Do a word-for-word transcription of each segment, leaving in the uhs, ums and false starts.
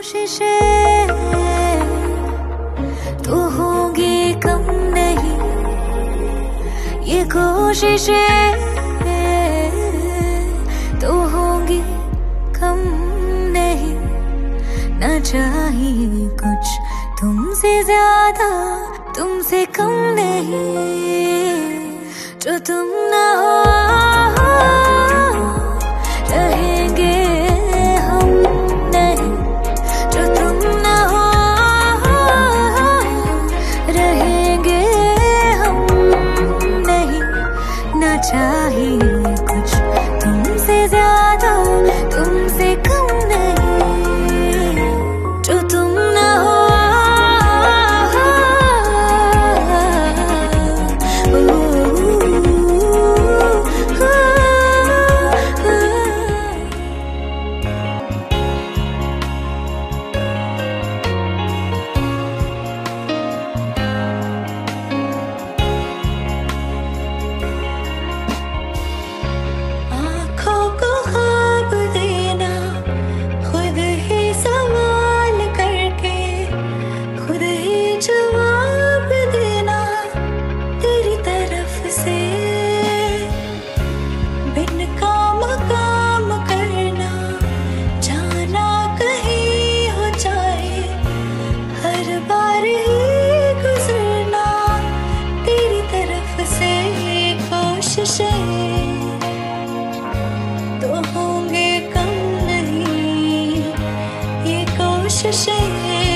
कोशिशें तो होंगी कम नहीं, ये कोशिशें तो होंगी कम नहीं। ना चाहिए कुछ तुमसे ज्यादा, तुमसे कम नहीं। जो तुम ना हो रहेंगे हम नहीं, जो तुम ना हो रहेंगे हम नहीं। ना चाहिए कुछ तुमसे ज्यादा, तुमसे कम नहीं। जो तुम ना हो जवाब देना तेरी तरफ से, बिन काम काम करना, जाना कहीं हो जाए, हर बार ही गुजरना तेरी तरफ से। कोशिशें तो होंगे कम नहीं, ये कोशिशें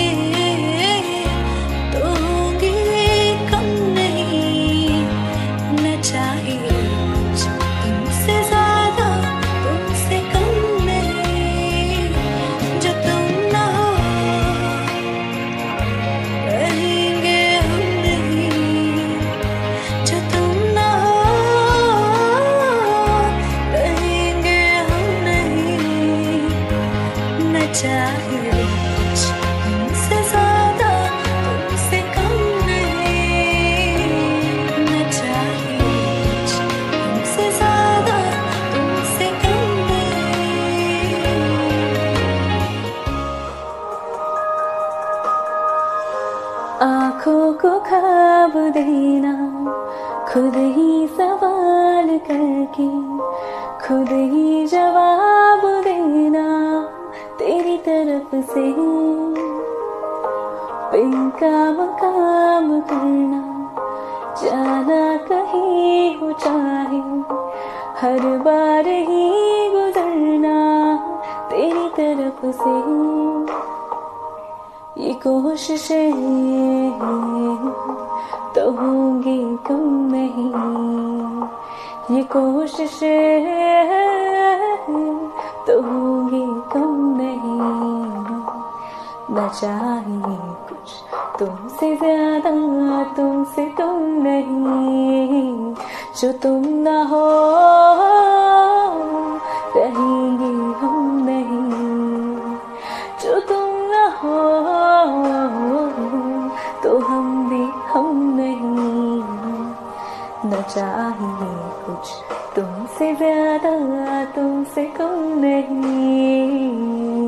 चाहिए कुछ तुमसे ज्यादा, तुमसे कम नहीं। न चाहिए कुछ तुमसे ज्यादा, तुमसे कम नहीं। आँखों को ख्वाब देना, खुद ही सवाल करके खुद ही जवाब देना तेरी तरफ से। बिन काम काम करना, जाना कहीं हो चाहे, हर बार ही गुजरना तेरी तरफ से। ये कोशिशें तो होंगी कम नहीं, ये कोशिशें तो होंगी कम नहीं। न चाहिए कुछ तुमसे ज्यादा, तुमसे कम नहीं। जो तुम ना हो रहेंगे हम नहीं, जो तुम ना हो तो हम भी हम नहीं। न चाहिए कुछ तुमसे ज्यादा, तुमसे कम नहीं।